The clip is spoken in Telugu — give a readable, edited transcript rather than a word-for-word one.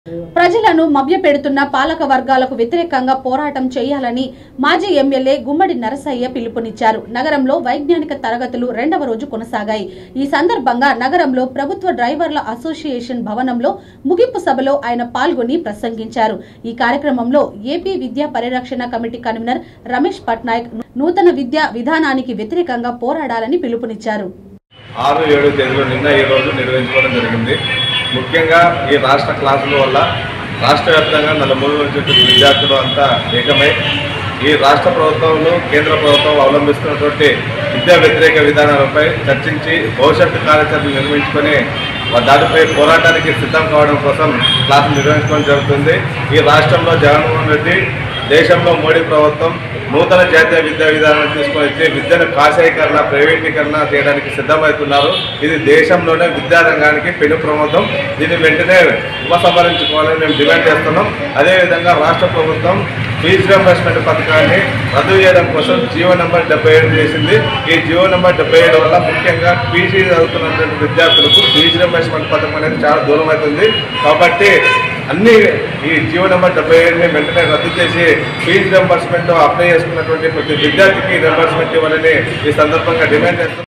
ప్రజలను మభ్యపెడుతున్న పాలక వర్గాలకు వ్యతిరేకంగా పోరాటం చేయాలని మాజీ ఎమ్మెల్యే గుమ్మడి నరసయ్య పిలుపునిచ్చారు. నగరంలో వైజ్ఞానిక తరగతులు రెండవ రోజు కొనసాగాయి. ఈ సందర్భంగా నగరంలో ప్రభుత్వ డ్రైవర్ల అసోసియేషన్ భవనంలో ముగింపు సభలో ఆయన పాల్గొని ప్రసంగించారు. ఈ కార్యక్రమంలో ఏపీ విద్యా పరిరక్షణ కమిటీ కన్వీనర్ రమేష్ పట్నాయక్ నూతన విద్యా విధానానికి వ్యతిరేకంగా పోరాడాలని పిలుపునిచ్చారు. 6-7 తేదీలో నిన్న ఈ రోజు నిర్వహించుకోవడం జరిగింది. ముఖ్యంగా ఈ రాష్ట్ర క్లాసుల వల్ల రాష్ట్ర వ్యాప్తంగా నలుమూల నుంచి విద్యార్థులు అంతా ఏకమై ఈ రాష్ట్ర ప్రభుత్వంలో కేంద్ర ప్రభుత్వం అవలంబిస్తున్నటువంటి విద్యా వ్యతిరేక విధానాలపై చర్చించి భవిష్యత్తు కార్యాచరణ నిర్వహించుకొని దానిపై పోరాటానికి సిద్ధం కావడం కోసం క్లాసులు నిర్వహించుకోవడం జరుగుతుంది. ఈ రాష్ట్రంలో జగన్మోహన్ రెడ్డి, దేశంలో మోడీ ప్రభుత్వం నూతన జాతీయ విద్యా విధానాన్ని తీసుకొని వచ్చి విద్యను కాషాయీకరణ, ప్రైవేటీకరణ చేయడానికి సిద్ధమవుతున్నారు. ఇది దేశంలోనే విద్యారంగానికి పెను ప్రమాదం. దీన్ని వెంటనే ఉపసంహరించుకోవాలని మేము డిమాండ్ చేస్తున్నాం. అదేవిధంగా రాష్ట్ర ప్రభుత్వం ఫీజు రియంబర్స్మెంట్ పథకాన్ని రద్దు చేయడం కోసం జీవో నెంబర్ 77 చేసింది. ఈ జీవో నెంబర్ 77 వల్ల ముఖ్యంగా పీజీ చదువుతున్నటువంటి విద్యార్థులకు ఫీజు రియంబర్స్మెంట్ పథకం అనేది చాలా దూరం అవుతుంది. కాబట్టి అన్ని ఈ జీవో నెంబర్ 77ని వెంటనే రద్దు చేసి ఫీజు రియంబర్స్మెంట్ అప్లై చేసుకున్నటువంటి ప్రతి విద్యార్థికి రియంబర్స్మెంట్ ఇవ్వాలని ఈ సందర్భంగా డిమాండ్ చేస్తున్నాం.